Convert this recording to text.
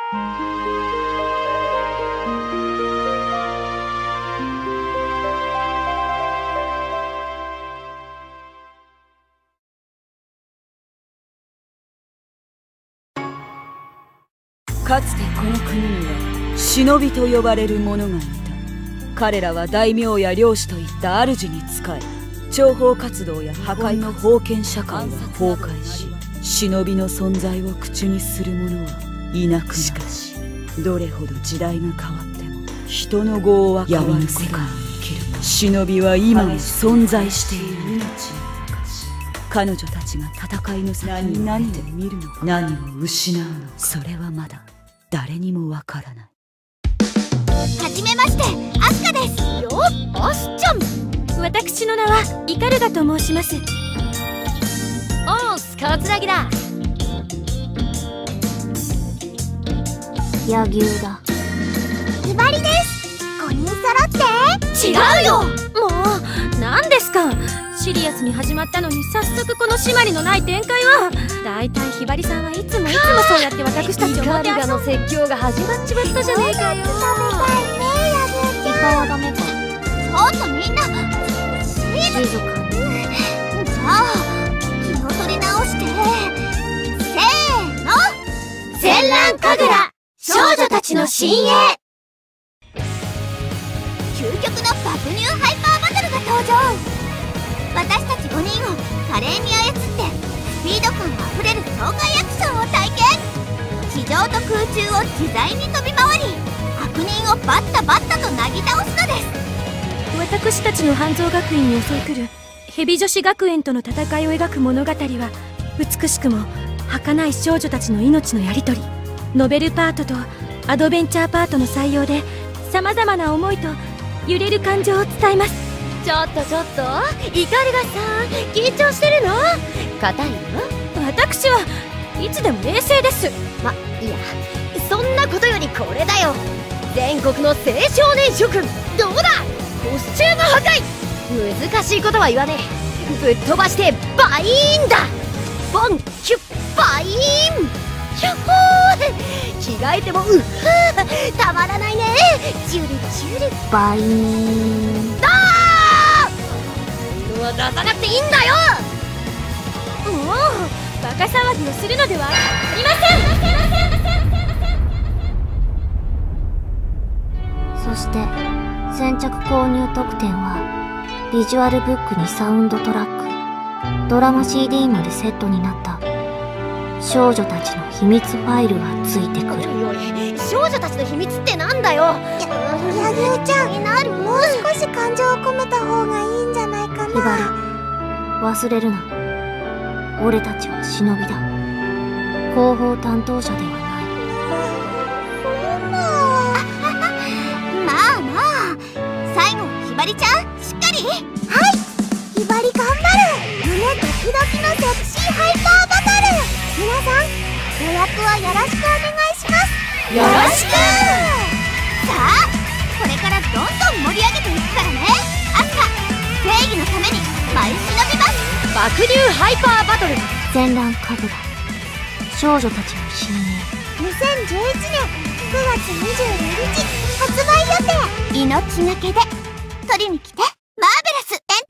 かつてこの国には忍びと呼ばれる者がいた。彼らは大名や領主といった主に仕え、諜報活動や破壊の封建社会を崩壊し、忍びの存在を口にする者はいなくなる。しかしどれほど時代が変わっても人の業は変わる世界に生きる忍びは今も存在している。彼女たちが戦いの先に何を見るのか、何を失うのか、それはまだ誰にもわからない。 はじめまして、アスカです。よっ、アスちゃん。 私の名はイカルガと申します。 おース、カツラギだ。 柳生だ。 ひばりです。5人揃って。 違うよ。もう何ですか。シリアスに始まったのに早速この締まりのない展開は。だいたいひばりさんはいつもそうやって私たちをもてあそぶ。 の説教が始まっちまったじゃねえかよ。食べたいね、柳生ちゃん。 イカはダメか。 ちょっとみんな静かに。 じゃあ気を取り直して、せーの、 戦乱神楽少女たちの新鋭。 究極の爆乳ハイパーバトルが登場。私たち5人を華麗に操ってスピード感あふれる障害アクションを体験。地上と空中を自在に飛び回り、悪人をバッタバッタとなぎ倒すのです。 私たちの半蔵学院に襲い来る蛇女子学園との戦いを描く物語は、美しくも儚い少女たちの命のやり取り、ノベルパートとアドベンチャーパートの採用でさまざまな思いと揺れる感情を伝えます。 ちょっとイカルガさん、緊張してるの？硬いの？ 私はいつでも冷静です。 ま、いや、そんなことよりこれだよ。全国の青少年諸君、どうだ？コスチューム破壊。難しいことは言わねえ。ぶっ飛ばしてバイーンだ。ボンキュッバイーン。ひょっほー。着替えてもうっはー、たまらないね。ジュルジュルバイーン。 出さなくていいんだよ。 もうバカ騒ぎをするのではありません。 そして先着購入特典はビジュアルブックにサウンドトラック、ドラマ CD までセットになった少女たちの秘密ファイルがついてくる。 おい、少女たちの秘密ってなんだよ。柳生ちゃん、もう少し感情を込めた方がいいんじゃないかな。 ひばり、忘れるな。俺たちは忍びだ。広報担当者ではない。 まあまあ、最後ひばりちゃん、しっかり。はい、ひばり頑張る。胸ドキドキのセクシーハイパーバトル。皆さん、予約はよろしくお願いします。 よろしく。 さあ、これからどんどん盛り上げていくからね。アスカ、正義のために舞い忍びます。爆乳ハイパーバトル。 戦乱神楽少女たちの新鋭。2011年9月22日発売予定。命がけで取りに来て。マーベラスエンタ